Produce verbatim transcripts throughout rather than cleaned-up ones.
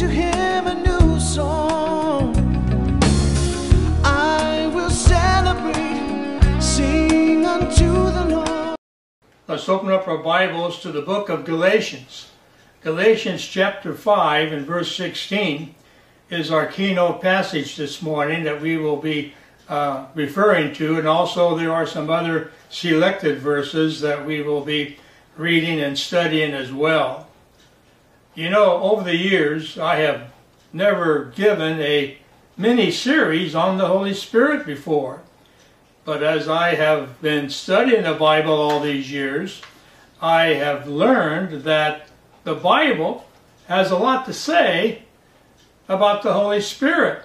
him a new song. I will celebrate, sing unto the Lord. Let's open up our Bibles to the book of Galatians. Galatians chapter five and verse sixteen is our keynote passage this morning that we will be uh, referring to, and also there are some other selected verses that we will be reading and studying as well. You know, over the years I have never given a mini-series on the Holy Spirit before, but as I have been studying the Bible all these years, I have learned that the Bible has a lot to say about the Holy Spirit.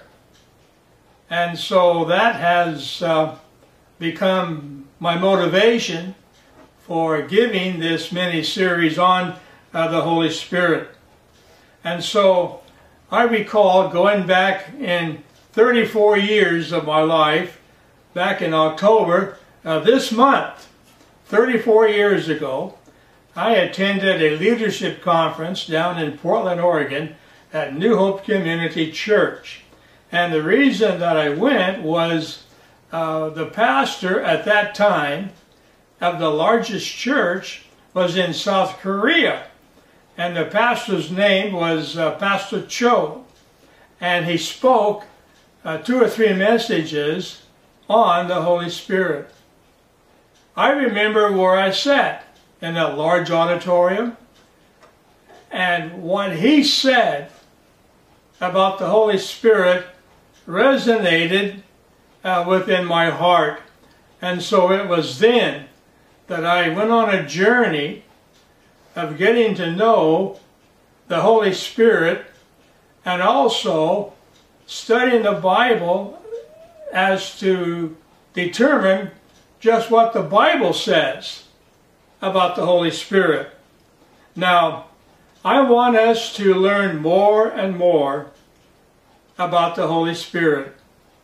And so that has uh, become my motivation for giving this mini-series on uh, the Holy Spirit. And so I recall going back in thirty-four years of my life, back in October uh, this month, thirty-four years ago, I attended a leadership conference down in Portland, Oregon at New Hope Community Church. And the reason that I went was uh, the pastor at that time of the largest church was in South Korea. And the pastor's name was uh, Pastor Cho. And he spoke uh, two or three messages on the Holy Spirit. I remember where I sat in that large auditorium, and what he said about the Holy Spirit resonated uh, within my heart. And so it was then that I went on a journey of getting to know the Holy Spirit and also studying the Bible as to determine just what the Bible says about the Holy Spirit. Now, I want us to learn more and more about the Holy Spirit.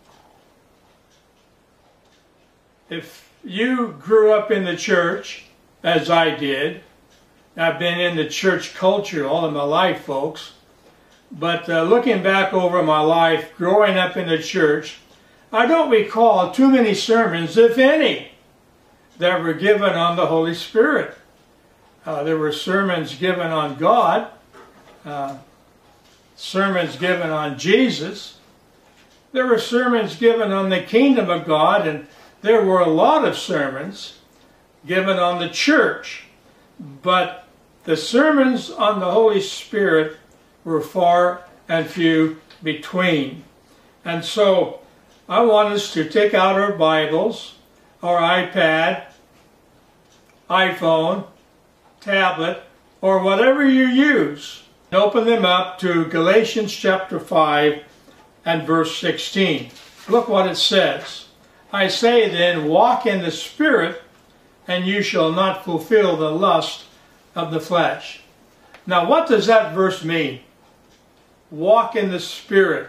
If you grew up in the church, as I did, I've been in the church culture all of my life, folks, but uh, looking back over my life, growing up in the church, I don't recall too many sermons, if any, that were given on the Holy Spirit. Uh, there were sermons given on God, uh, sermons given on Jesus. There were sermons given on the kingdom of God, and there were a lot of sermons given on the church. But the sermons on the Holy Spirit were far and few between. And so I want us to take out our Bibles, our iPad, iPhone, tablet, or whatever you use, and open them up to Galatians chapter five and verse sixteen. Look what it says. I say then, walk in the Spirit, and you shall not fulfill the lust of the flesh. Now, what does that verse mean? Walk in the Spirit,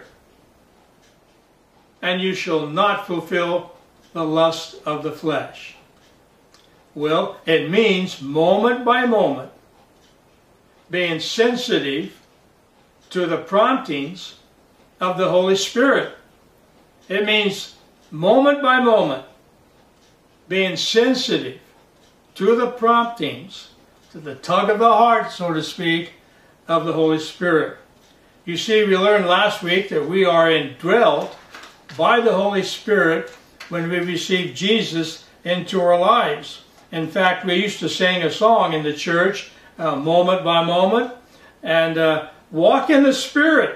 and you shall not fulfill the lust of the flesh. Well, it means moment by moment, being sensitive to the promptings of the Holy Spirit. It means moment by moment, being sensitive to the promptings, to the tug of the heart, so to speak, of the Holy Spirit. You see, we learned last week that we are indwelt by the Holy Spirit when we receive Jesus into our lives. In fact, we used to sing a song in the church, uh, moment by moment, and uh, walk in the Spirit.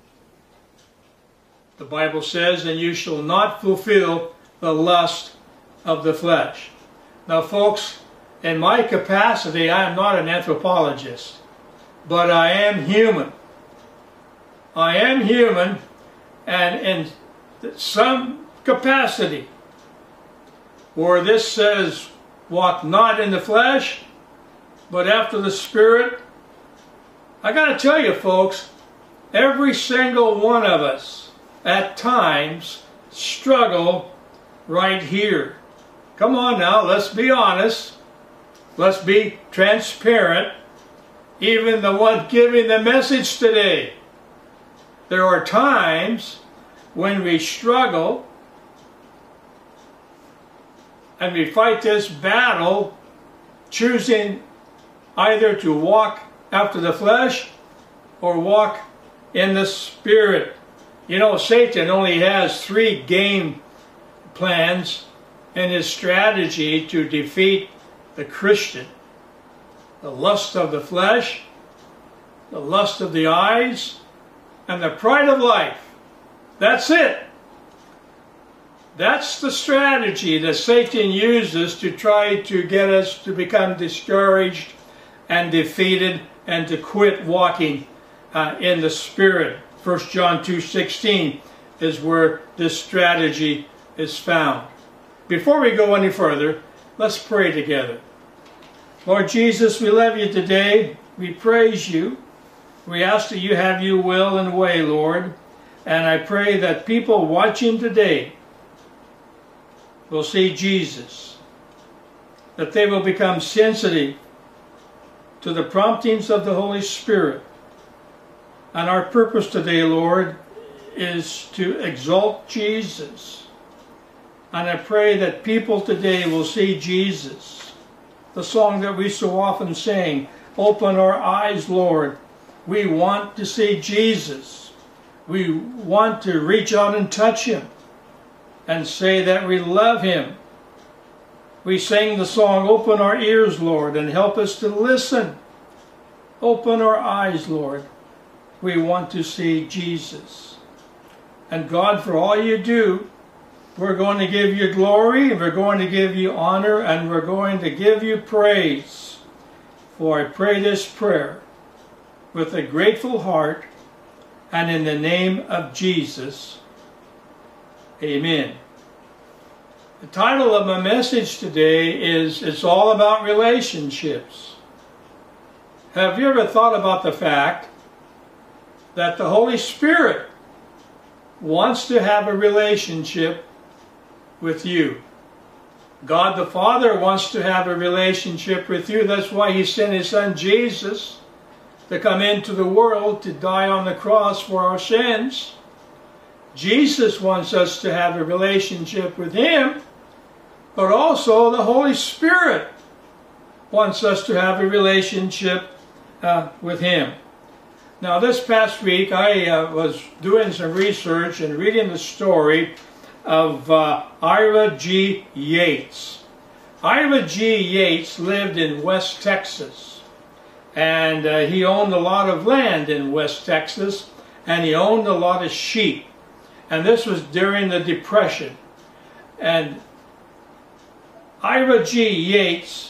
The Bible says, and you shall not fulfill the lust of the flesh. Now, folks, in my capacity, I am not an anthropologist, but I am human. I am human, and in some capacity, where this says, walk not in the flesh, but after the Spirit, I got to tell you, folks, every single one of us at times struggle right here. Come on now, let's be honest. Let's be transparent. Even the one giving the message today There are times when we struggle and we fight this battle, choosing either to walk after the flesh or walk in the Spirit. You know, Satan only has three game plans in his strategy to defeat the Christian: the lust of the flesh, the lust of the eyes, and the pride of life. That's it. That's the strategy that Satan uses to try to get us to become discouraged and defeated and to quit walking uh, in the Spirit. First John two sixteen is where this strategy is found. Before we go any further, let's pray together. Lord Jesus, we love you today. We praise you. We ask that you have your will and way, Lord. And I pray that people watching today will see Jesus, that they will become sensitive to the promptings of the Holy Spirit. And our purpose today, Lord, is to exalt Jesus. And I pray that people today will see Jesus. The song that we so often sing, "Open our eyes, Lord." We want to see Jesus. We want to reach out and touch him and say that we love him. We sing the song, "Open our ears, Lord, and help us to listen." Open our eyes, Lord. We want to see Jesus. And God, for all you do, we're going to give you glory, and we're going to give you honor, and we're going to give you praise. For I pray this prayer with a grateful heart, and in the name of Jesus. Amen. The title of my message today is, It's All About Relationships. Have you ever thought about the fact that the Holy Spirit wants to have a relationship with you? God the Father wants to have a relationship with you. That's why he sent his son Jesus to come into the world to die on the cross for our sins. Jesus wants us to have a relationship with him, but also the Holy Spirit wants us to have a relationship uh, with him. Now, this past week I uh, was doing some research and reading the story of uh, Ira G. Yates. Ira G. Yates lived in West Texas. And uh, he owned a lot of land in West Texas, and he owned a lot of sheep. And this was during the Depression. And Ira G. Yates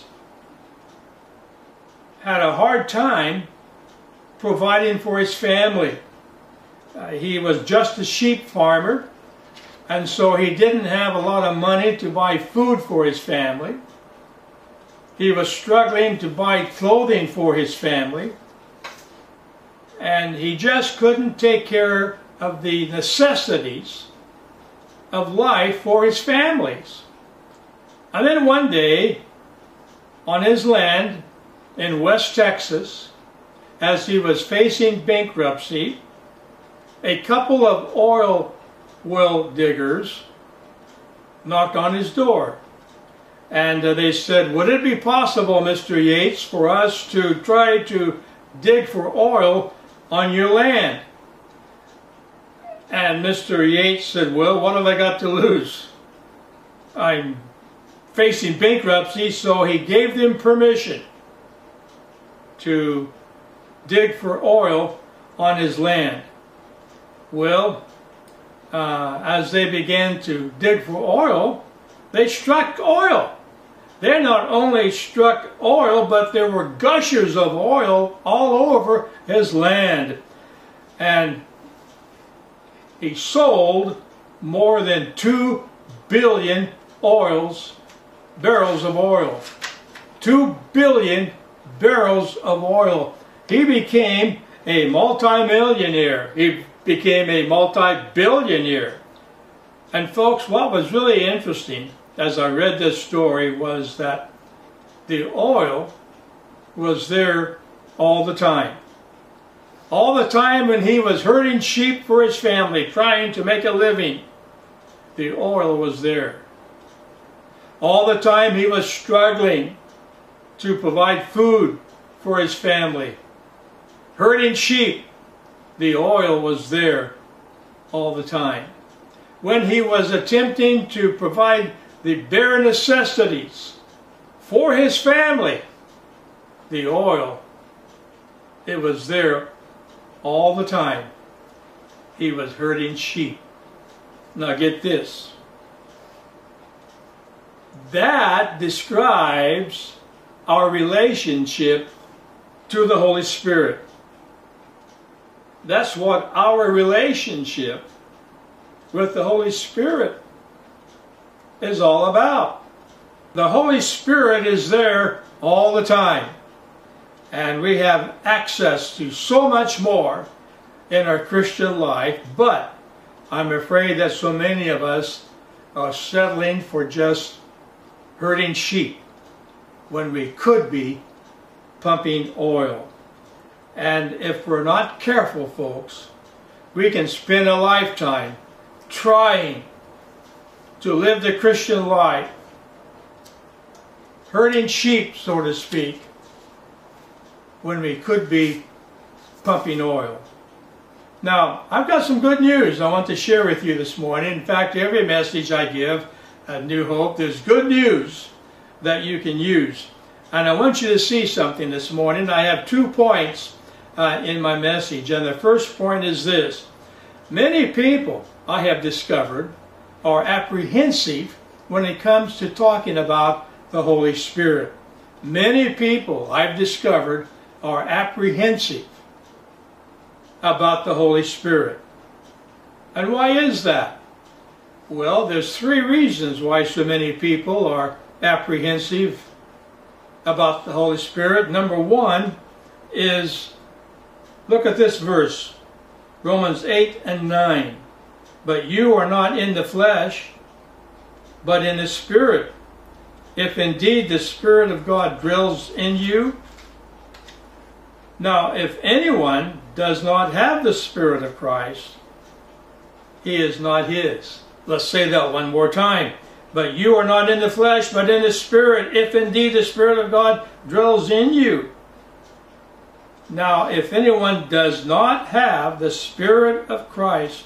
had a hard time providing for his family. Uh, he was just a sheep farmer, and so he didn't have a lot of money to buy food for his family. He was struggling to buy clothing for his family, and he just couldn't take care of the necessities of life for his families. And then one day, on his land in West Texas, as he was facing bankruptcy, a couple of oil well diggers knocked on his door. And uh, they said, "Would it be possible, Mister Yates, for us to try to dig for oil on your land?" And Mister Yates said, "Well, what have I got to lose? I'm facing bankruptcy." So he gave them permission to dig for oil on his land. Well, uh, as they began to dig for oil, they struck oil. They not only struck oil, but there were gushers of oil all over his land. And he sold more than two billion oils, barrels of oil. Two billion barrels of oil. He became a multi-millionaire. He became a multi-billionaire. And folks, what was really interesting as I read this story was that the oil was there all the time. All the time when he was herding sheep for his family, trying to make a living, the oil was there. All the time he was struggling to provide food for his family, herding sheep, the oil was there all the time. When he was attempting to provide the bare necessities for his family, the oil, it was there all the time. He was herding sheep. Now get this. That describes our relationship to the Holy Spirit. That's what our relationship with the Holy Spirit is all about. The Holy Spirit is there all the time. And we have access to so much more in our Christian life, but I'm afraid that so many of us are settling for just herding sheep when we could be pumping oil. And if we're not careful, folks, we can spend a lifetime trying to live the Christian life, herding sheep, so to speak, when we could be pumping oil. Now, I've got some good news I want to share with you this morning. In fact, every message I give at New Hope, there's good news that you can use. And I want you to see something this morning. I have two points uh, in my message. And the first point is this. Many people, I have discovered, are apprehensive when it comes to talking about the Holy Spirit. Many people, I've discovered, are apprehensive about the Holy Spirit. And why is that? Well, there's three reasons why so many people are apprehensive about the Holy Spirit. Number one is, look at this verse, Romans eight and nine. But you are not in the flesh, but in the Spirit, if indeed the Spirit of God dwells in you. Now, if anyone does not have the Spirit of Christ, he is not his. Let's say that one more time. But you are not in the flesh, but in the Spirit, if indeed the Spirit of God dwells in you. Now, if anyone does not have the Spirit of Christ,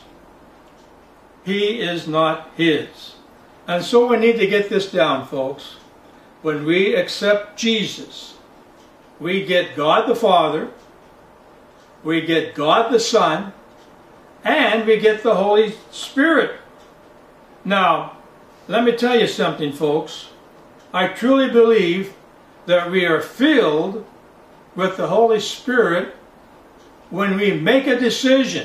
he is not his. And so we need to get this down, folks. When we accept Jesus, we get God the Father, we get God the Son, and we get the Holy Spirit. Now, let me tell you something, folks. I truly believe that we are filled with the Holy Spirit when we make a decision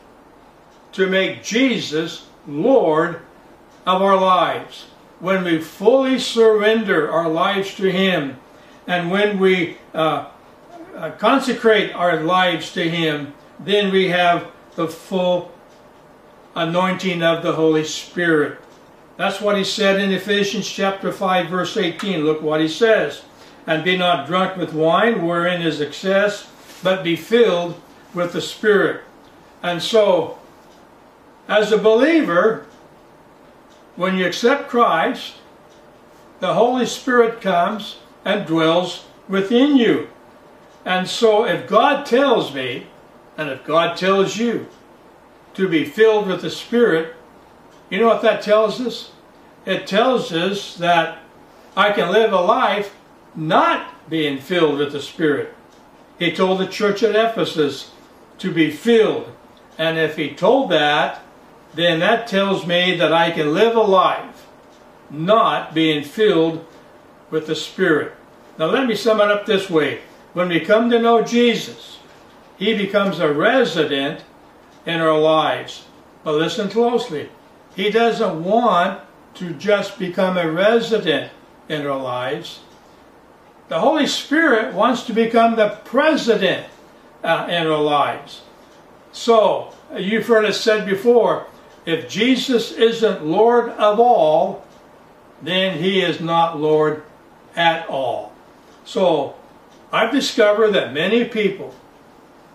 to make Jesus Lord of our lives. When we fully surrender our lives to Him, and when we uh, uh, consecrate our lives to Him, then we have the full anointing of the Holy Spirit. That's what he said in Ephesians chapter five, verse eighteen. Look what he says. And be not drunk with wine, wherein is excess, but be filled with the Spirit. And so, as a believer, when you accept Christ, the Holy Spirit comes and dwells within you. And so if God tells me, and if God tells you, to be filled with the Spirit, you know what that tells us? It tells us that I can live a life not being filled with the Spirit. He told the church at Ephesus to be filled. And if he told that, then that tells me that I can live a life not being filled with the Spirit. Now let me sum it up this way. When we come to know Jesus, He becomes a resident in our lives. But listen closely. He doesn't want to just become a resident in our lives. The Holy Spirit wants to become the president uh, in our lives. So, you've heard it said before, if Jesus isn't Lord of all, then He is not Lord at all. So, I've discovered that many people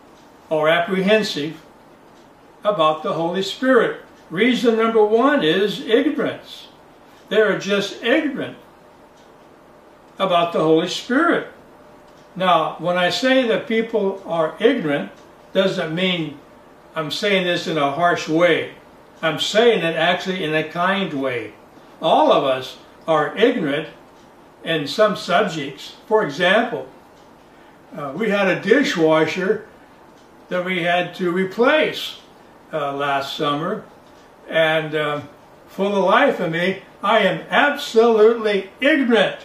are apprehensive about the Holy Spirit. Reason number one is ignorance. They are just ignorant about the Holy Spirit. Now, when I say that people are ignorant, doesn't mean I'm saying this in a harsh way. I'm saying it actually in a kind way. All of us are ignorant in some subjects. For example, uh, we had a dishwasher that we had to replace uh, last summer, and uh, for the life of me, I am absolutely ignorant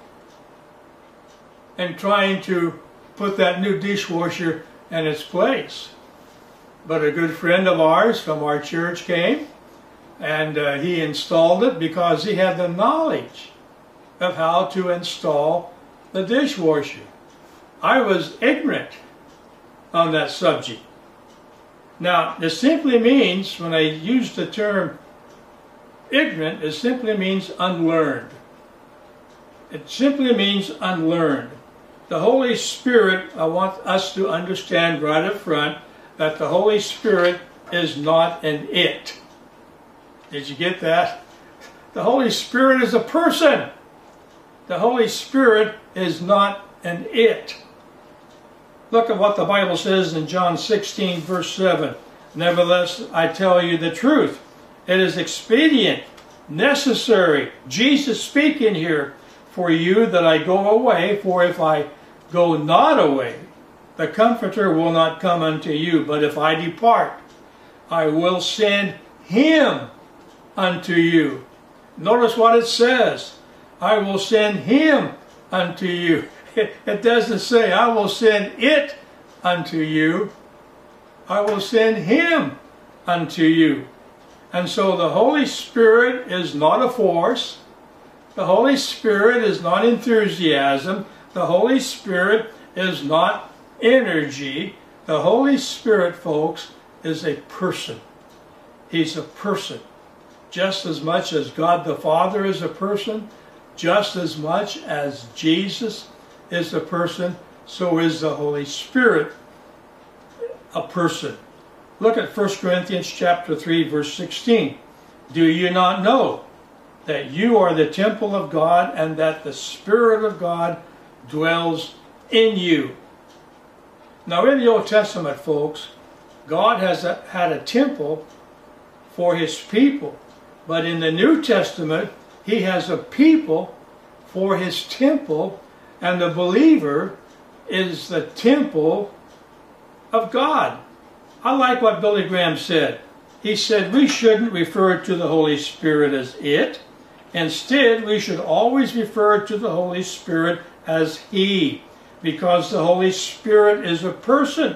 in trying to put that new dishwasher in its place. But a good friend of ours from our church came, and uh, he installed it because he had the knowledge of how to install the dishwasher. I was ignorant on that subject. Now, it simply means, when I use the term ignorant, it simply means unlearned. It simply means unlearned. The Holy Spirit, I want us to understand right up front that the Holy Spirit is not an it. Did you get that? The Holy Spirit is a person. The Holy Spirit is not an it. Look at what the Bible says in John sixteen, verse seven. Nevertheless, I tell you the truth. It is expedient, necessary, Jesus speaking here, for you that I go away, for if I go not away, the Comforter will not come unto you. But if I depart, I will send him unto you. Notice what it says. I will send him unto you. It doesn't say, I will send it unto you. I will send him unto you. And so the Holy Spirit is not a force. The Holy Spirit is not enthusiasm. The Holy Spirit is not energy. The Holy Spirit, folks, is a person. He's a person. Just as much as God the Father is a person, just as much as Jesus is a person, so is the Holy Spirit a person. Look at First Corinthians chapter three, verse sixteen. Do you not know that you are the temple of God and that the Spirit of God dwells in you? Now, in the Old Testament, folks, God has a, had a temple for his people. But in the New Testament, he has a people for his temple, and the believer is the temple of God. I like what Billy Graham said. He said we shouldn't refer to the Holy Spirit as it. Instead, we should always refer to the Holy Spirit as he, because the Holy Spirit is a person.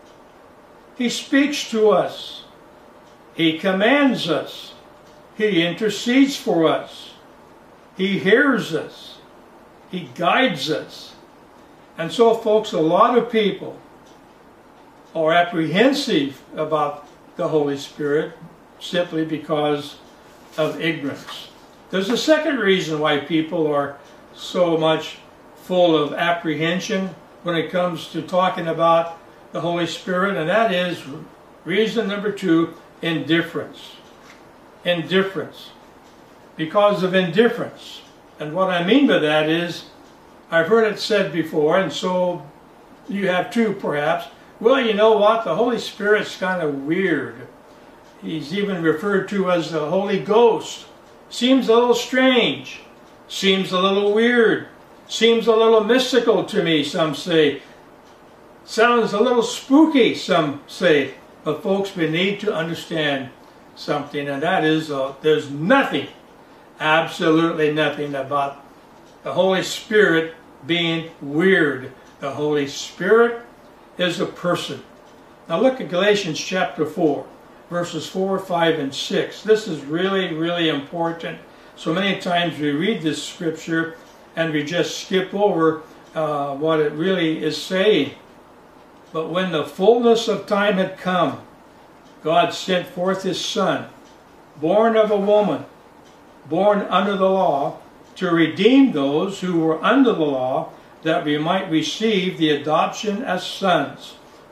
He speaks to us. He commands us. He intercedes for us. He hears us. He guides us. And so, folks, a lot of people are apprehensive about the Holy Spirit simply because of ignorance. There's a second reason why people are so much full of apprehension when it comes to talking about the Holy Spirit, and that is reason number two, indifference. Indifference. Because of indifference. And what I mean by that is, I've heard it said before, and so you have too perhaps, well, you know what, the Holy Spirit's kind of weird. He's even referred to as the Holy Ghost. Seems a little strange. Seems a little weird. Seems a little mystical to me, some say. Sounds a little spooky, some say. But folks, we need to understand something, and that is uh, there's nothing, absolutely nothing about the Holy Spirit being weird. The Holy Spirit is a person. Now look at Galatians chapter four, verses four, five, and six. This is really, really important. So many times we read this scripture and we just skip over uh, what it really is saying. But when the fullness of time had come, God sent forth his Son, born of a woman, born under the law, to redeem those who were under the law, that we might receive the adoption as sons.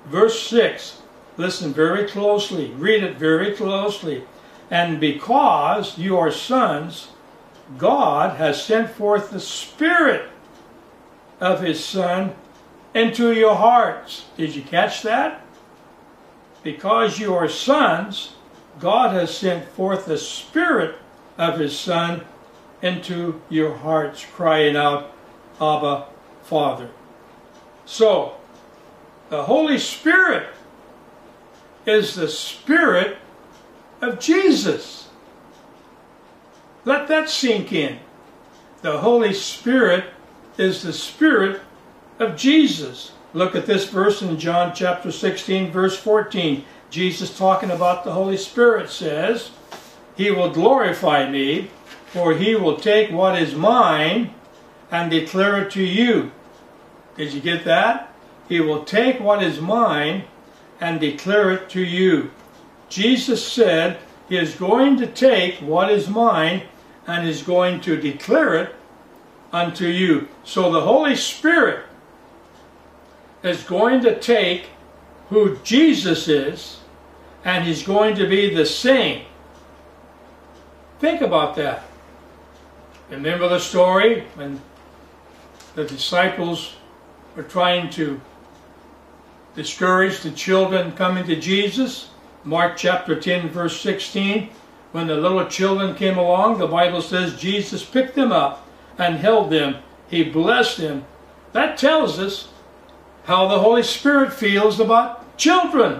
Verse six. Listen very closely. Read it very closely. And because you are sons, God has sent forth the Spirit of His Son into your hearts. Did you catch that? Because you are sons, God has sent forth the Spirit of His Son into your hearts, crying out, Abba, Father. So, the Holy Spirit is the Spirit of Jesus. Let that sink in. The Holy Spirit is the Spirit of Jesus. Look at this verse in John chapter sixteen, verse fourteen. Jesus, talking about the Holy Spirit, says, He will glorify me, for He will take what is mine and declare it to you. Did you get that? He will take what is mine and declare it to you. Jesus said He is going to take what is mine and is going to declare it unto you. So the Holy Spirit is going to take who Jesus is, and He's going to be the same. Think about that. Remember the story when the disciples were trying to discourage the children coming to Jesus? Mark chapter ten, verse sixteen. When the little children came along, the Bible says Jesus picked them up and held them. He blessed them. That tells us how the Holy Spirit feels about children.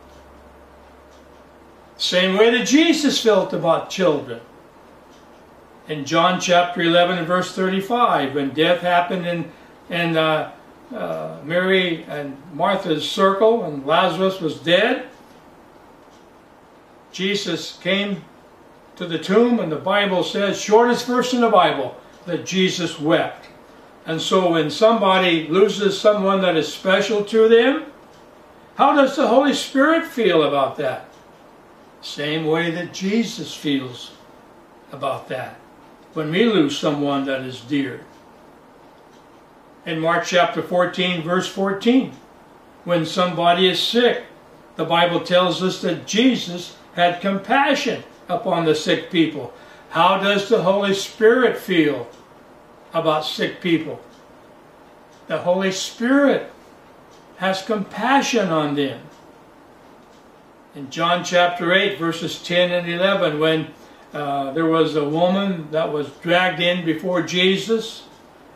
Same way that Jesus felt about children. In John chapter eleven and verse thirty-five, when death happened in, in uh, uh, Mary and Martha's circle and Lazarus was dead, Jesus came to the tomb, and the Bible says, shortest verse in the Bible, that Jesus wept. And so when somebody loses someone that is special to them, how does the Holy Spirit feel about that? Same way that Jesus feels about that when we lose someone that is dear. In Mark chapter fourteen, verse fourteen, when somebody is sick, the Bible tells us that Jesus had compassion upon the sick people. How does the Holy Spirit feel about sick people? The Holy Spirit has compassion on them. In John chapter eight, verses ten and eleven, when uh, there was a woman that was dragged in before Jesus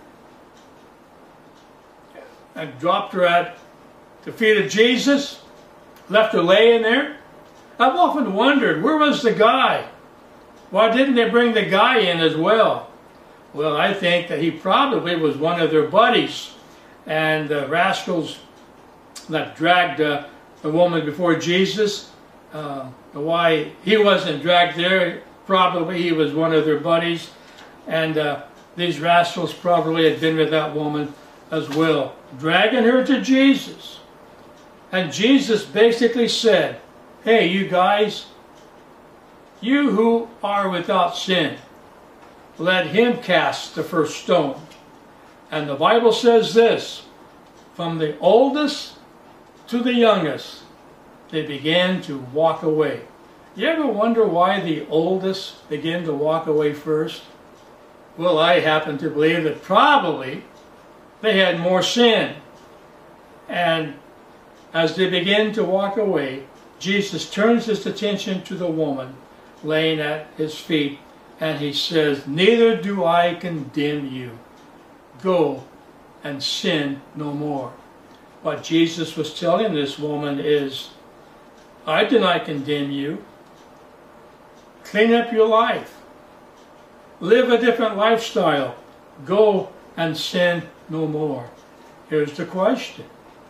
and dropped her at the feet of Jesus, left her laying there. I've often wondered, where was the guy? Why didn't they bring the guy in as well? Well, I think that he probably was one of their buddies, and the rascals that dragged uh, the woman before Jesus, uh, why he wasn't dragged there, probably he was one of their buddies, and uh, these rascals probably had been with that woman as well, dragging her to Jesus. And Jesus basically said, hey, you guys, you who are without sin, let him cast the first stone. And the Bible says this, from the oldest to the youngest, they began to walk away. You ever wonder why the oldest begin to walk away first? Well, I happen to believe that probably they had more sin. And as they begin to walk away, Jesus turns his attention to the woman laying at his feet, and he says, neither do I condemn you. Go and sin no more. What Jesus was telling this woman is, I do not condemn you. Clean up your life. Live a different lifestyle. Go and sin no more. Here's the question.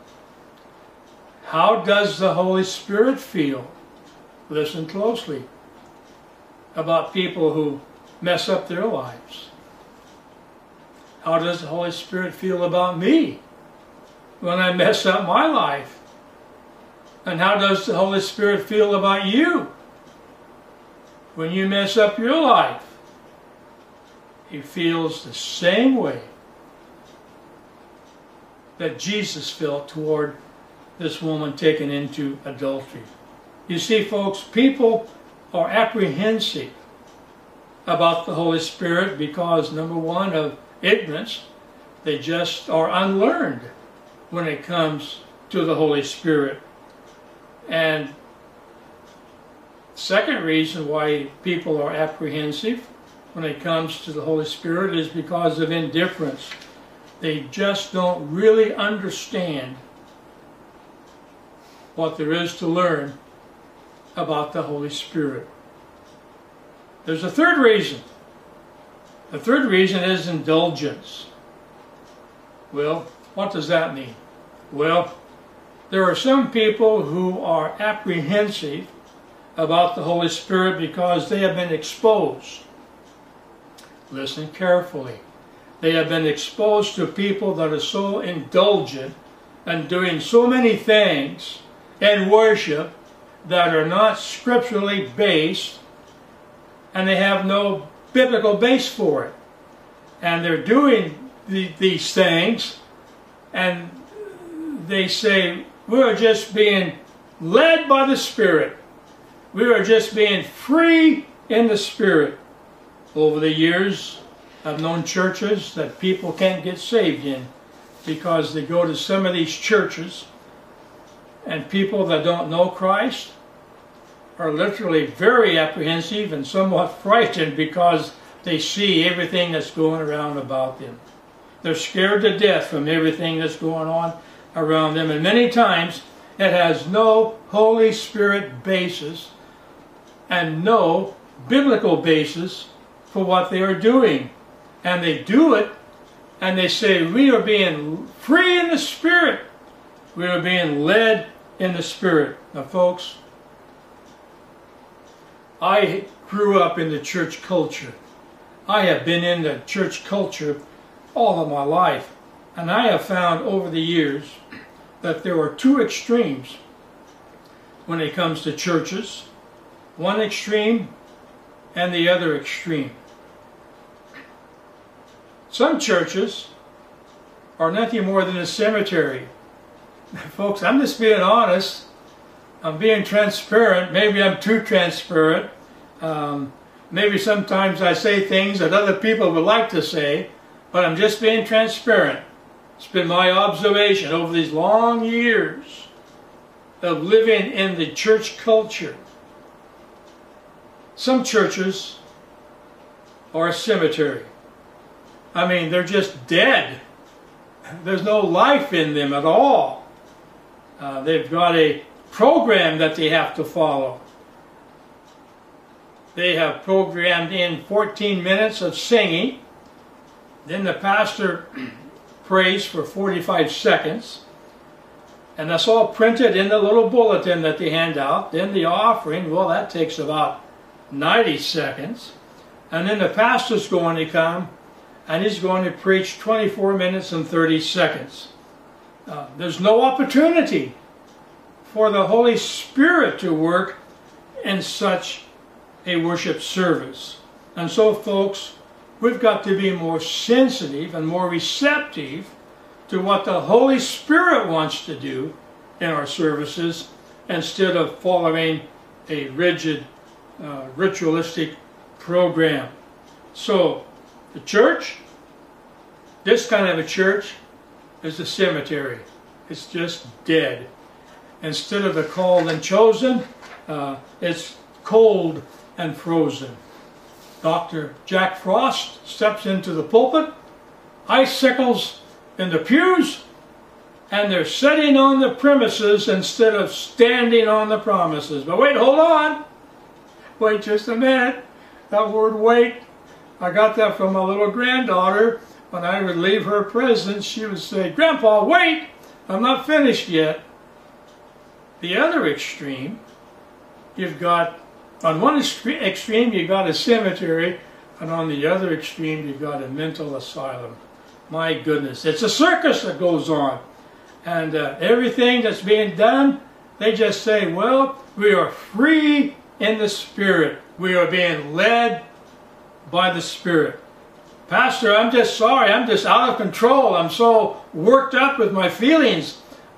How does the Holy Spirit feel? Listen closely. About people who mess up their lives. How does the Holy Spirit feel about me when I mess up my life? And how does the Holy Spirit feel about you when you mess up your life? He feels the same way that Jesus felt toward this woman taken into adultery. You see, folks, people are apprehensive about the Holy Spirit because, number one, of ignorance. They just are unlearned when it comes to the Holy Spirit. And second reason why people are apprehensive when it comes to the Holy Spirit is because of indifference. They just don't really understand what there is to learn about the Holy Spirit. There's a third reason. The third reason is indulgence. Well, what does that mean? Well, there are some people who are apprehensive about the Holy Spirit because they have been exposed. Listen carefully. They have been exposed to people that are so indulgent and doing so many things in worship that are not scripturally based, and they have no biblical base for it. And they're doing the, these things, and they say, we're just being led by the Spirit. We are just being free in the Spirit. Over the years, I've known churches that people can't get saved in because they go to some of these churches, and people that don't know Christ are literally very apprehensive and somewhat frightened because they see everything that's going around about them. They're scared to death from everything that's going on around them, and many times it has no Holy Spirit basis and no biblical basis for what they are doing. And they do it, and they say, we are being free in the Spirit. We are being led in the Spirit. Now, folks, I grew up in the church culture. I have been in the church culture all of my life. And I have found over the years that there are two extremes when it comes to churches. One extreme and the other extreme. Some churches are nothing more than a cemetery. Folks, I'm just being honest. I'm being transparent. Maybe I'm too transparent. Um, maybe sometimes I say things that other people would like to say, but I'm just being transparent. It's been my observation over these long years of living in the church culture. Some churches are a cemetery. I mean, they're just dead. There's no life in them at all. Uh, they've got a program that they have to follow. They have programmed in fourteen minutes of singing. Then the pastor prays for forty-five seconds. And that's all printed in the little bulletin that they hand out. Then the offering, well, that takes about ninety seconds. And then the pastor's going to come, and he's going to preach twenty-four minutes and thirty seconds. Uh, there's no opportunity for the Holy Spirit to work in such a worship service. And so, folks, we've got to be more sensitive and more receptive to what the Holy Spirit wants to do in our services instead of following a rigid, uh, ritualistic program. So, the church, this kind of a church, is a cemetery. It's just dead. Instead of the called and chosen, uh, it's cold and frozen. Doctor Jack Frost steps into the pulpit, icicles in the pews, and they're sitting on the premises instead of standing on the promises. But wait, hold on. Wait just a minute. That word wait, I got that from my little granddaughter. When I would leave her presents, she would say, Grandpa, wait, I'm not finished yet. The other extreme, you've got, on one extreme you've got a cemetery, and on the other extreme you've got a mental asylum. My goodness, it's a circus that goes on. And uh, everything that's being done, they just say, well, we are free in the Spirit. We are being led by the Spirit. Pastor, I'm just sorry. I'm just out of control. I'm so worked up with my feelings.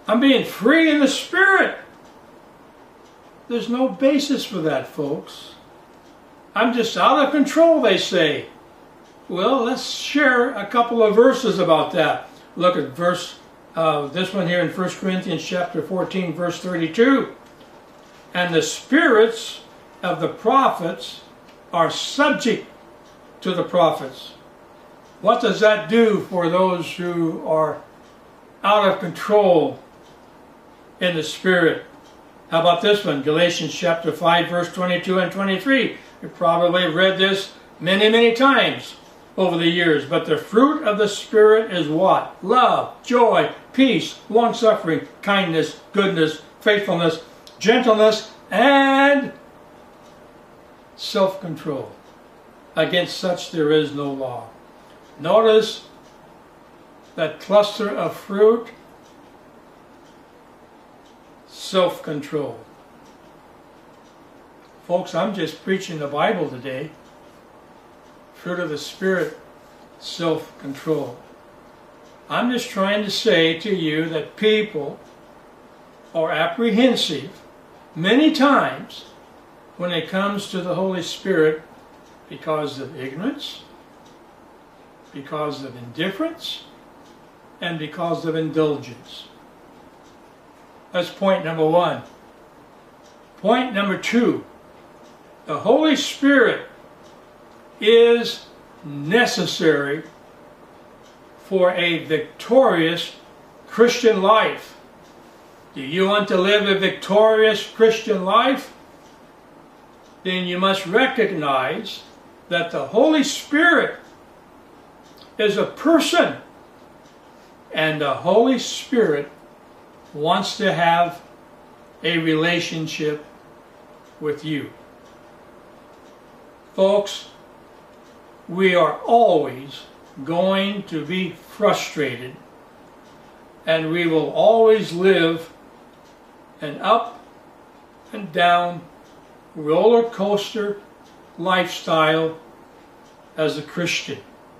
I'm being free in the Spirit. There's no basis for that, folks. I'm just out of control, they say. Well, let's share a couple of verses about that. Look at verse, uh, this one here in First Corinthians chapter fourteen, verse thirty-two. And the spirits of the prophets are subject to the prophets. What does that do for those who are out of control in the Spirit? How about this one? Galatians chapter five, verse twenty-two and twenty-three. You probably read this many, many times over the years. But the fruit of the Spirit is what? Love, joy, peace, long-suffering, kindness, goodness, faithfulness, gentleness, and self-control. Against such there is no law. Notice that cluster of fruit, self-control. Folks, I'm just preaching the Bible today. Fruit of the Spirit, self-control. I'm just trying to say to you that people are apprehensive many times when it comes to the Holy Spirit because of ignorance, because of indifference, and because of indulgence. That's point number one. Point number two. The Holy Spirit is necessary for a victorious Christian life. Do you want to live a victorious Christian life? Then you must recognize that the Holy Spirit is a person, and the Holy Spirit wants to have a relationship with you. Folks, we are always going to be frustrated, and we will always live an up and down roller coaster lifestyle as a Christian.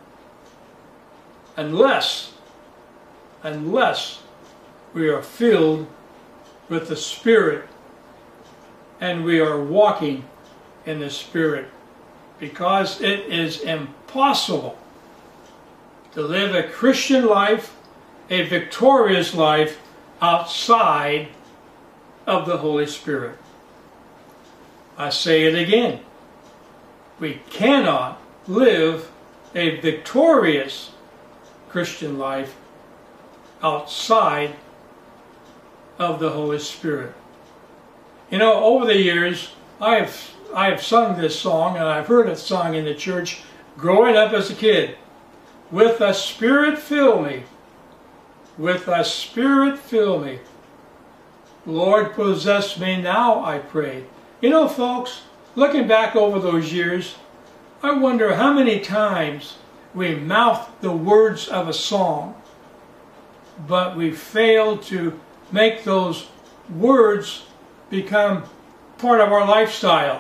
Unless, unless we are filled with the Spirit and we are walking in the Spirit. Because it is impossible to live a Christian life, a victorious life, outside of the Holy Spirit. I say it again. We cannot live a victorious Christian life outside of the Holy Spirit. You know, over the years, I have I have sung this song, and I've heard it sung in the church growing up as a kid. With the Spirit fill me. With the Spirit fill me. Lord, possess me now, I pray. You know, folks, looking back over those years, I wonder how many times we mouth the words of a song, but we fail to make those words become part of our lifestyle.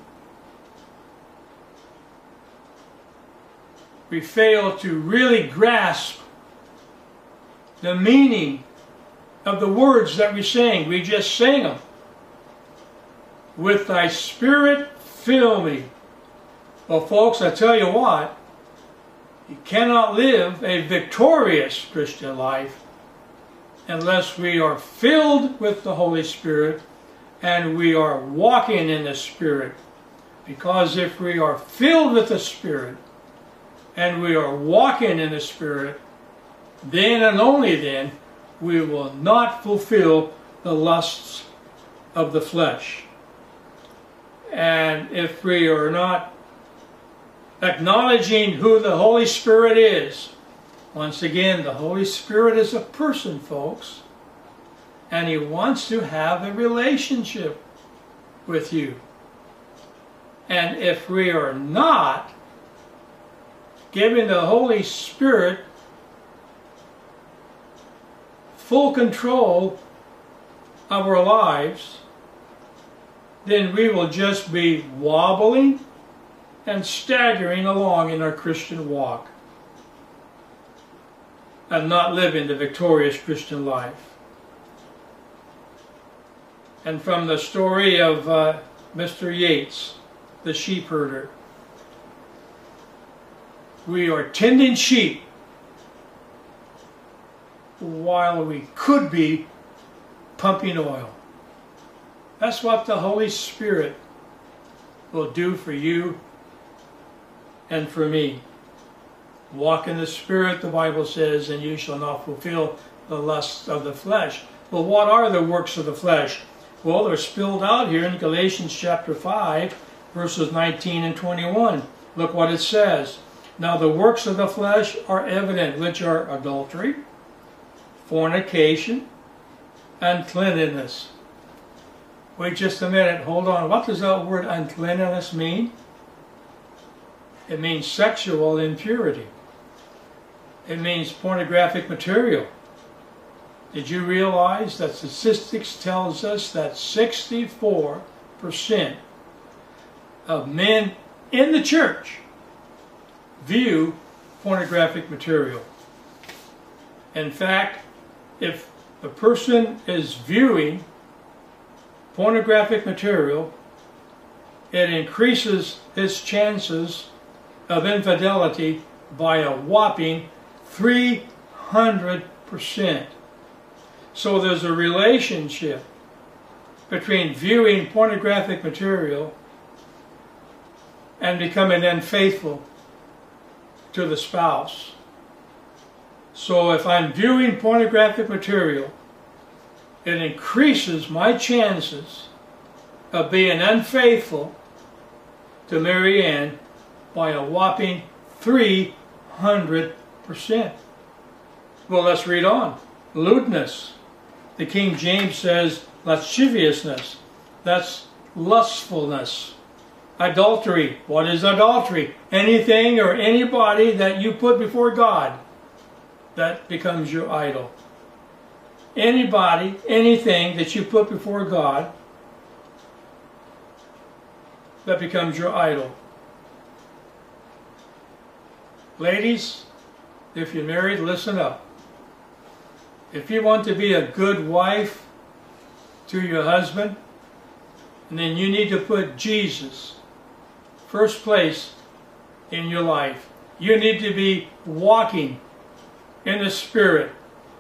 We fail to really grasp the meaning of the words that we sing. We just sing them. With thy Spirit fill me. Well, folks, I tell you what, you cannot live a victorious Christian life unless we are filled with the Holy Spirit and we are walking in the Spirit. Because if we are filled with the Spirit and we are walking in the Spirit, then and only then we will not fulfill the lusts of the flesh. And if we are not acknowledging who the Holy Spirit is, once again, the Holy Spirit is a person, folks, and He wants to have a relationship with you. And if we are not giving the Holy Spirit full control of our lives, then we will just be wobbling and staggering along in our Christian walk and not living the victorious Christian life. and from the story of uh, Mister Yates, the sheep herder. We are tending sheep while we could be pumping oil. That's what the Holy Spirit will do for you and for me. Walk in the Spirit, the Bible says, and you shall not fulfill the lusts of the flesh. Well, what are the works of the flesh? Well, they're spelled out here in Galatians chapter five, verses nineteen and twenty-one. Look what it says. Now the works of the flesh are evident, which are adultery, fornication, uncleanness. Wait just a minute, hold on. What does that word uncleanness mean? It means sexual impurity. It means pornographic material. Did you realize that statistics tells us that sixty-four percent of men in the church view pornographic material? In fact, if a person is viewing pornographic material, it increases his chances of infidelity by a whopping three hundred percent. So there's a relationship between viewing pornographic material and becoming unfaithful to the spouse. So if I'm viewing pornographic material, it increases my chances of being unfaithful to Mary Ann by a whopping three hundred percent. Well, let's read on. Lewdness. The King James says lasciviousness. That's lustfulness. Adultery. What is adultery? Anything or anybody that you put before God, that becomes your idol. Anybody, anything that you put before God, that becomes your idol. Ladies, if you're married, listen up. If you want to be a good wife to your husband, and then you need to put Jesus first place in your life. You need to be walking in the Spirit.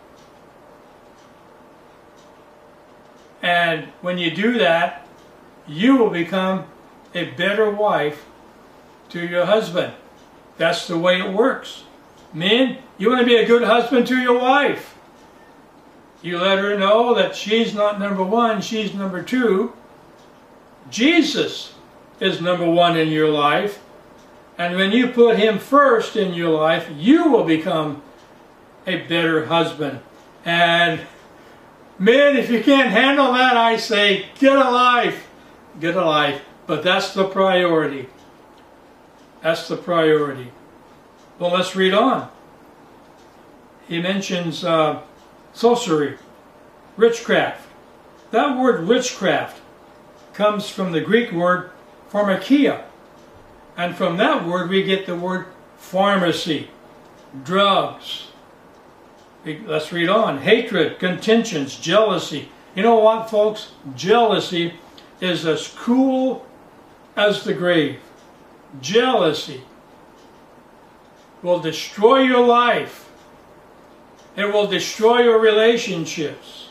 And when you do that, you will become a better wife to your husband. That's the way it works. Men, you want to be a good husband to your wife. You let her know that she's not number one, she's number two. Jesus is number one in your life. And when you put Him first in your life, you will become a better husband. And men, if you can't handle that, I say, get a life. Get a life. But that's the priority. That's the priority. Well, let's read on. He mentions uh, sorcery, witchcraft. That word witchcraft comes from the Greek word pharmakia. And from that word we get the word pharmacy, drugs. Let's read on. Hatred, contentions, jealousy. You know what, folks? Jealousy is as cruel as the grave. Jealousy will destroy your life. It will destroy your relationships.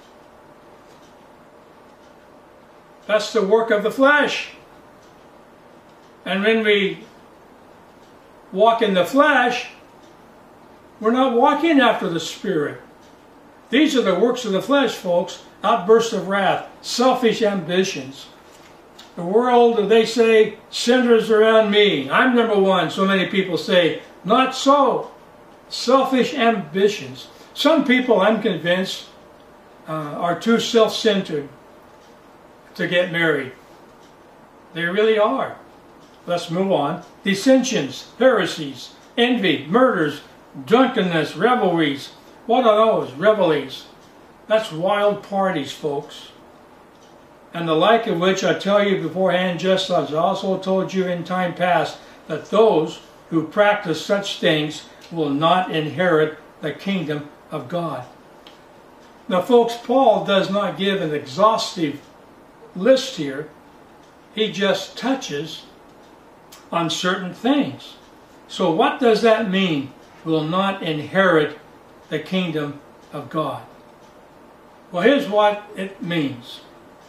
That's the work of the flesh. And when we walk in the flesh, we're not walking after the Spirit. These are the works of the flesh, folks. Outbursts of wrath, selfish ambitions. The world, they say, centers around me. I'm number one, so many people say. Not so. Selfish ambitions. Some people, I'm convinced, uh, are too self-centered to get married. They really are. Let's move on. Dissensions, heresies, envy, murders, drunkenness, revelries. What are those? Revelries. That's wild parties, folks. And the like of which I tell you beforehand, just as I also told you in time past, that those who practice such things will not inherit the kingdom of God. Now folks, Paul does not give an exhaustive list here. He just touches on certain things. So what does that mean? Will not inherit the kingdom of God. Well, here's what it means.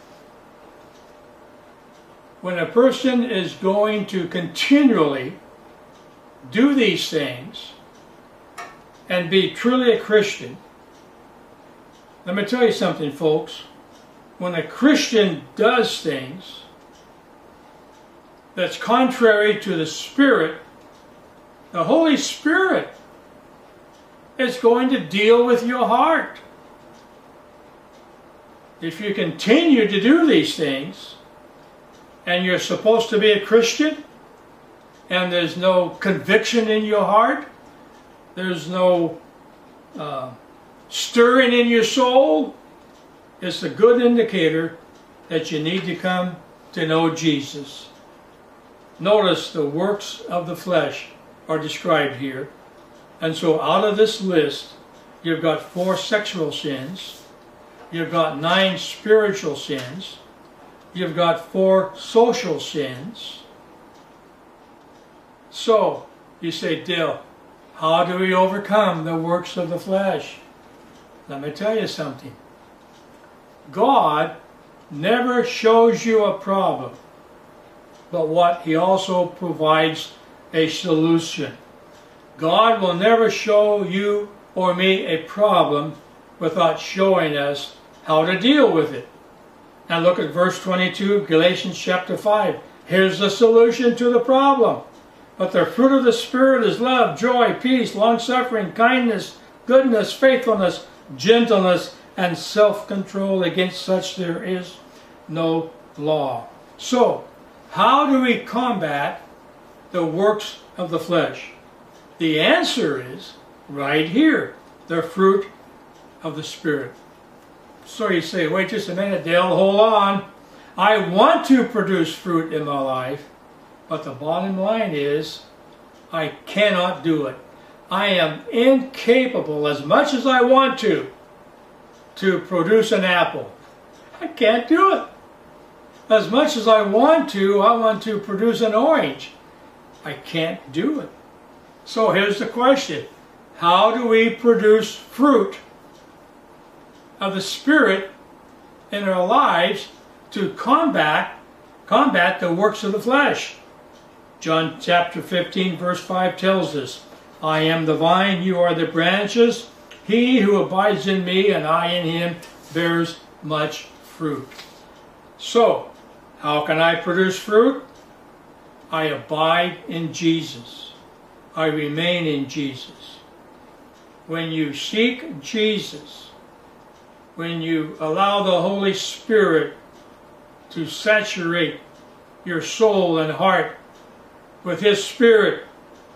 When a person is going to continually do these things and be truly a Christian, let me tell you something, folks. When a Christian does things that's contrary to the Spirit, the Holy Spirit is going to deal with your heart. If you continue to do these things, and you're supposed to be a Christian, and there's no conviction in your heart, there's no uh, stirring in your soul, it's a good indicator that you need to come to know Jesus. Notice the works of the flesh are described here. And so out of this list, you've got four sexual sins, you've got nine spiritual sins, you've got four social sins. So, you say, Dale, how do we overcome the works of the flesh? Let me tell you something. God never shows you a problem, but what He also provides a solution. God will never show you or me a problem without showing us how to deal with it. Now look at verse twenty-two, Galatians chapter five. Here's the solution to the problem. But the fruit of the Spirit is love, joy, peace, long-suffering, kindness, goodness, faithfulness, gentleness, and self-control. Against such there is no law. So, how do we combat the works of the flesh? The answer is right here, the fruit of the Spirit. So you say, wait just a minute, Dale, hold on. I want to produce fruit in my life, but the bottom line is, I cannot do it. I am incapable, as much as I want to, to produce an apple. I can't do it. As much as I want to, I want to produce an orange. I can't do it. So here's the question. How do we produce fruit of the Spirit in our lives to combat, combat the works of the flesh? John chapter fifteen verse five tells us, I am the vine, you are the branches. He who abides in me and I in him bears much fruit. So, how can I produce fruit? I abide in Jesus. I remain in Jesus. When you seek Jesus, when you allow the Holy Spirit to saturate your soul and heart with His Spirit,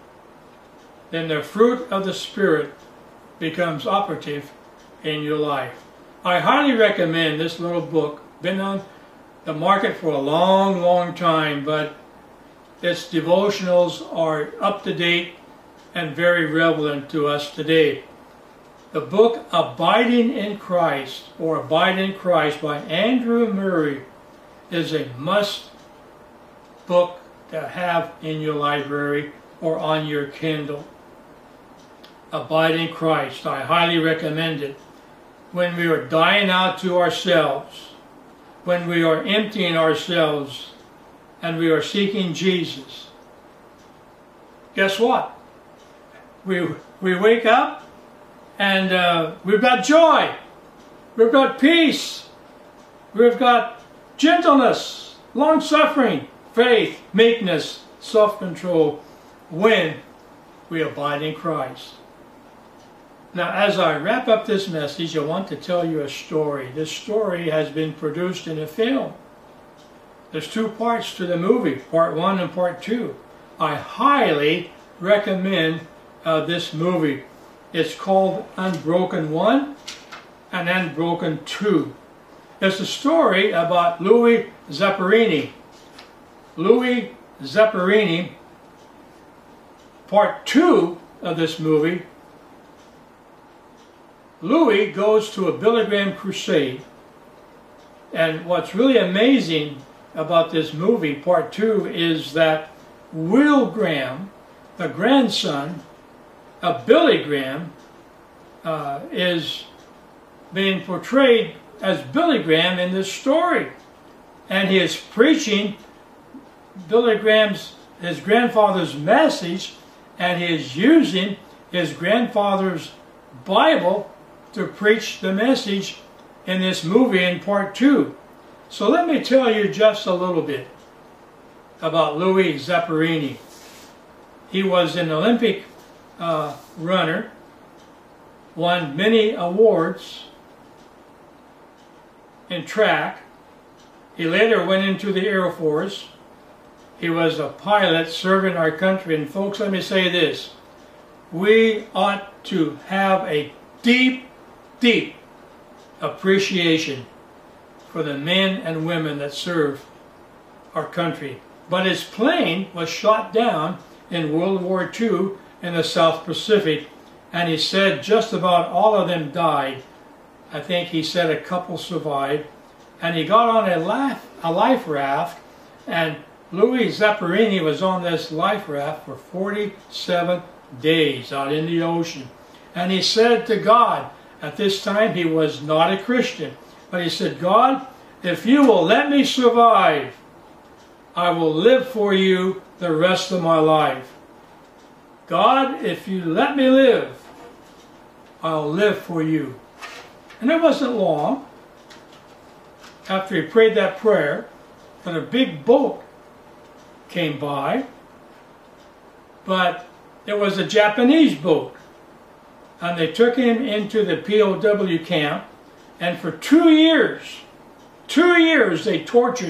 then the fruit of the Spirit becomes operative in your life. I highly recommend this little book. Been on the market for a long, long time, but its devotionals are up to date and very relevant to us today. The book Abiding in Christ, or Abide in Christ by Andrew Murray, is a must book to have in your library or on your Kindle. Abide in Christ. I highly recommend it. When we are dying out to ourselves, when we are emptying ourselves and we are seeking Jesus, guess what? We, we wake up and uh, we've got joy, we've got peace, we've got gentleness, long-suffering, faith, meekness, self-control when we abide in Christ. Now, as I wrap up this message, I want to tell you a story. This story has been produced in a film. There's two parts to the movie, part one and part two. I highly recommend uh, this movie. It's called Unbroken One and Unbroken Two. It's a story about Louis Zamperini. Louis Zamperini, part two of this movie, Louis goes to a Billy Graham crusade, and what's really amazing about this movie, part two, is that Will Graham, the grandson of Billy Graham, uh, is being portrayed as Billy Graham in this story. And he is preaching Billy Graham's, his grandfather's message, and he is using his grandfather's Bible to preach the message in this movie in part two. So let me tell you just a little bit about Louis Zamperini. He was an Olympic uh, runner, won many awards in track. He later went into the Air Force. He was a pilot serving our country. And folks, let me say this. We ought to have a deep, deep appreciation for the men and women that serve our country. But his plane was shot down in World War Two in the South Pacific, and he said just about all of them died. I think he said a couple survived, and he got on a life, a life raft, and Louis Zamperini was on this life raft for forty-seven days out in the ocean. And he said to God, at this time he was not a Christian, but he said, God, if you will let me survive, I will live for you the rest of my life. God, if you let me live, I'll live for you. And it wasn't long after he prayed that prayer that a big boat came by, but it was a Japanese boat. And they took him into the P O W camp, and for two years, two years they tortured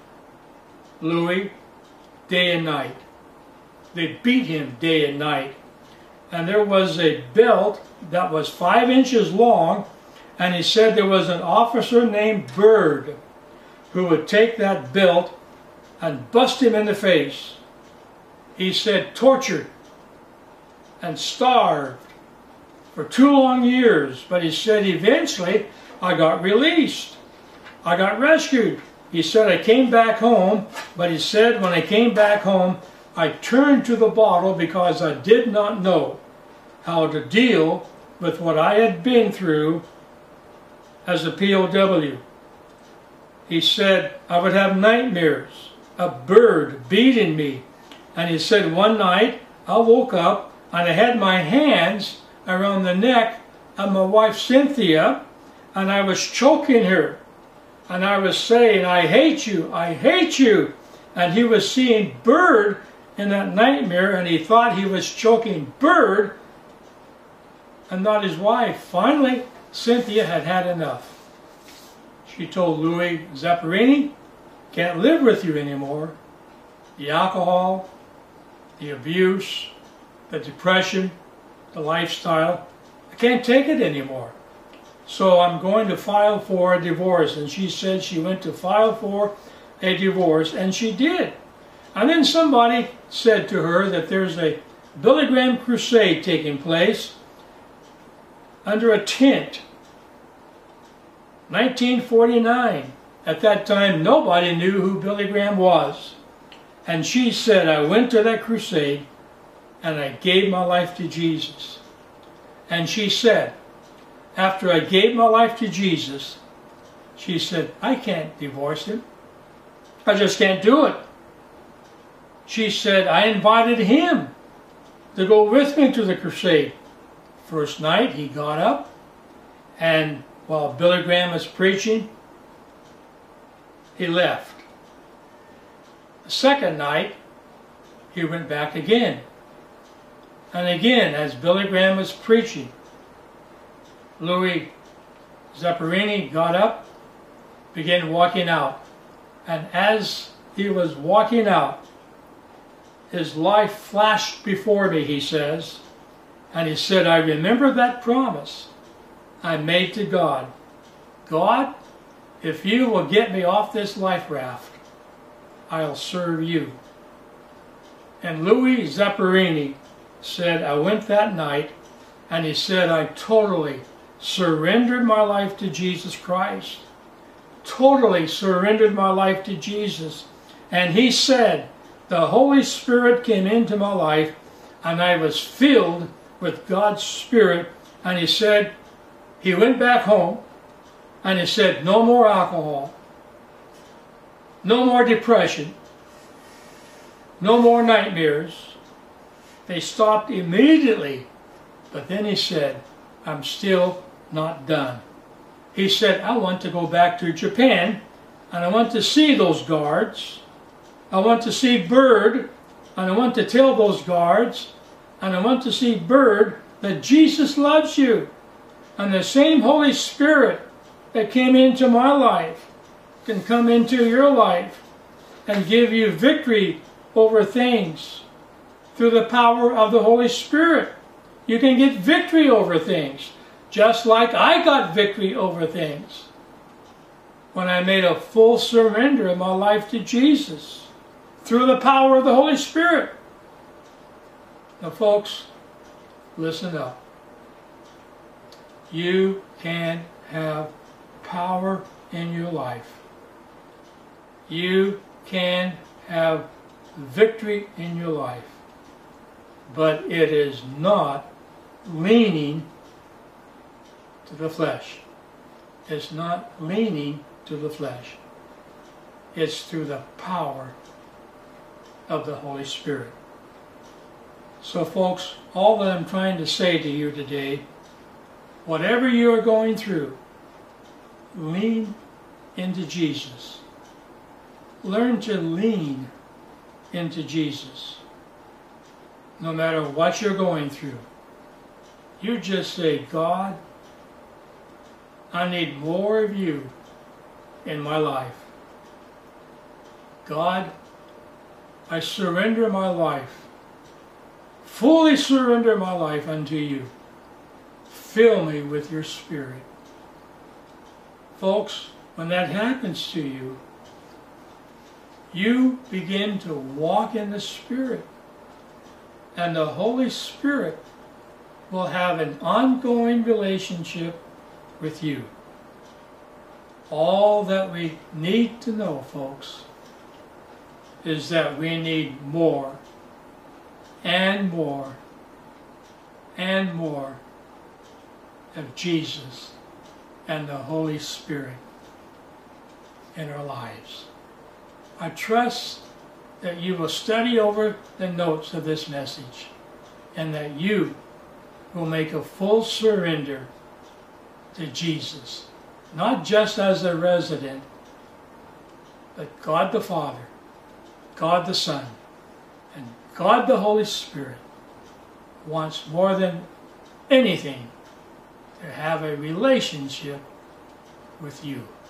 Louis day and night. They beat him day and night. And there was a belt that was five inches long, and he said there was an officer named Bird who would take that belt and bust him in the face. He said tortured and starved for two long years, but he said eventually I got released. I got rescued. He said I came back home, but he said when I came back home I turned to the bottle because I did not know how to deal with what I had been through as a P O W. He said I would have nightmares, a bird beating me. And he said one night I woke up and I had my hands around the neck of my wife Cynthia, and I was choking her. And I was saying, I hate you, I hate you. And he was seeing Bird in that nightmare, and he thought he was choking Bird and not his wife. Finally, Cynthia had had enough. She told Louis Zamperini, can't live with you anymore. The alcohol, the abuse, the depression, the lifestyle, I can't take it anymore. So I'm going to file for a divorce. And she said she went to file for a divorce, and she did. And then somebody said to her that there's a Billy Graham crusade taking place under a tent. nineteen forty-nine. At that time, nobody knew who Billy Graham was. And she said, I went to that crusade and I gave my life to Jesus. And she said, after I gave my life to Jesus, she said, I can't divorce him. I just can't do it. She said, I invited him to go with me to the crusade. First night, he got up, and while Billy Graham was preaching, he left. The second night, he went back again. And again, as Billy Graham was preaching, Louis Zamperini got up, began walking out. And as he was walking out, his life flashed before me, he says. And he said, I remember that promise I made to God. God, if you will get me off this life raft, I'll serve you. And Louis Zamperini said, I went that night, and he said, I totally surrendered my life to Jesus Christ. Totally surrendered my life to Jesus. And he said, the Holy Spirit came into my life and I was filled with God's Spirit. And he said, he went back home and he said, no more alcohol, no more depression, no more nightmares. They stopped immediately. But then he said, I'm still not done. He said, I want to go back to Japan and I want to see those guards. I want to see Bird and I want to tell those guards and I want to see Bird that Jesus loves you. And the same Holy Spirit that came into my life can come into your life and give you victory over things through the power of the Holy Spirit. You can get victory over things, just like I got victory over things when I made a full surrender of my life to Jesus through the power of the Holy Spirit. Now folks, listen up. You can have power in your life. You can have victory in your life. But it is not leaning to the flesh. It's not leaning to the flesh. It's through the power of the Holy Spirit. So folks, all that I'm trying to say to you today, whatever you are going through, lean into Jesus. Learn to lean into Jesus. No matter what you're going through, you just say, God, I need more of you in my life. God, I surrender my life, fully surrender my life unto you. Fill me with your Spirit. Folks, when that happens to you, you begin to walk in the Spirit. And the Holy Spirit will have an ongoing relationship with you. All that we need to know, folks, is that we need more and more and more of Jesus and the Holy Spirit in our lives. I trust that you will study over the notes of this message and that you will make a full surrender to Jesus, not just as a resident, but God the Father, God the Son, and God the Holy Spirit wants more than anything to have a relationship with you.